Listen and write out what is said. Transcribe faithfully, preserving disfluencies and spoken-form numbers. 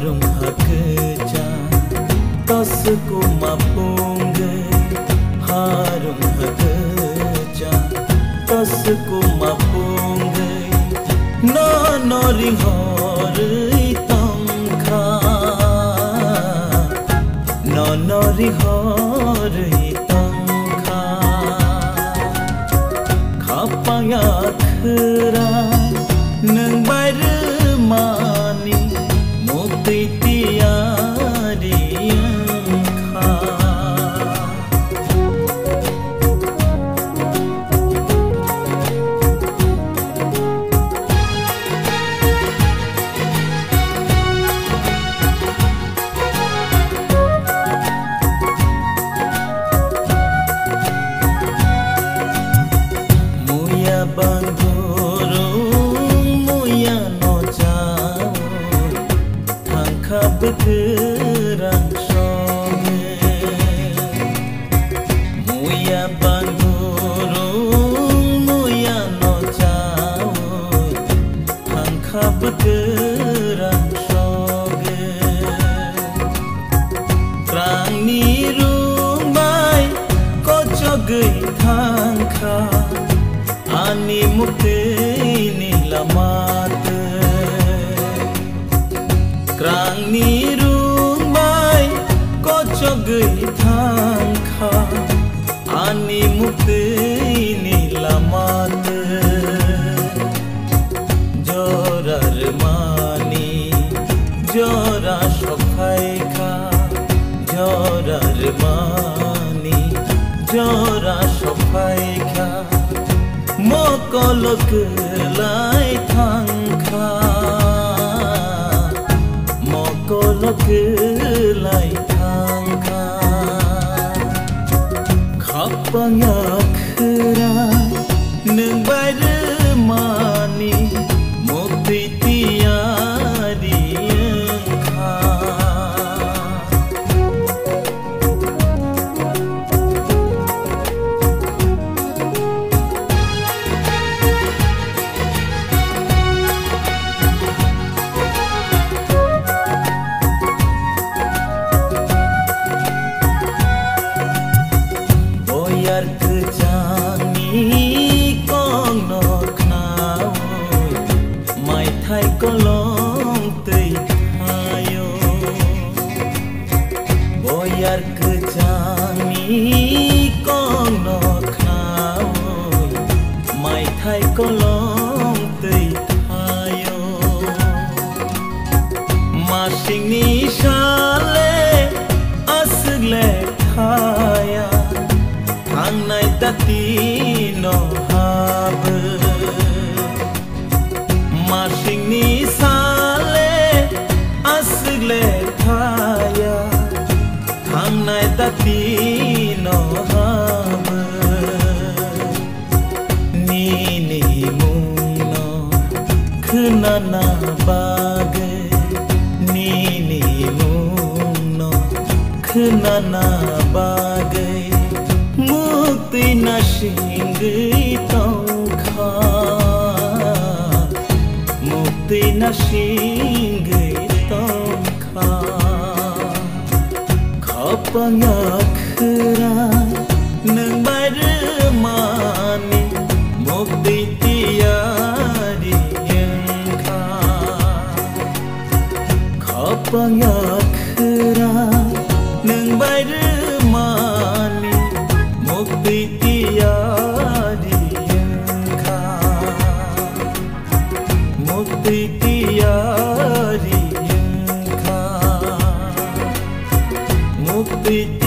harung hakeja tasku mapunge harung hakeja tasku mapunge no no ring hori tongkha no no ring hori tongkha khapaya khra nang bayre mani mukti tiari kha muya bandoro muya no jao thangkha bekerang songe muya bandoro muya no jao thangkha bekerang songe krang ni rumbai kocogai thangkha ani mukti nilamat krang ni rumbai kocogai thangkha ani mukti nilamat jorar mani jora sokhai kha jorar mani jora sokhai kha mokolok lai thangkha mokolok lai thangkha khapanya khra nang bayre mani mukti tiari kha boyar kejani kong no knao mai thai kolong tei khayo boyar kejani kong no knao mai thai kolong tei khayo masing ni sale asle khaya ang nai tati no hab masing ni sale asle khaya ang nai tati no hab ni ni mung no khna na bage ni ni mung no khna na bage mukti na shingai tongkha mukti na shingai tongkha khapanya khra nang bayre mani mukti tiari kha khapanya khra nang bayre mani mukti tiari kha mukti tiari kha mukti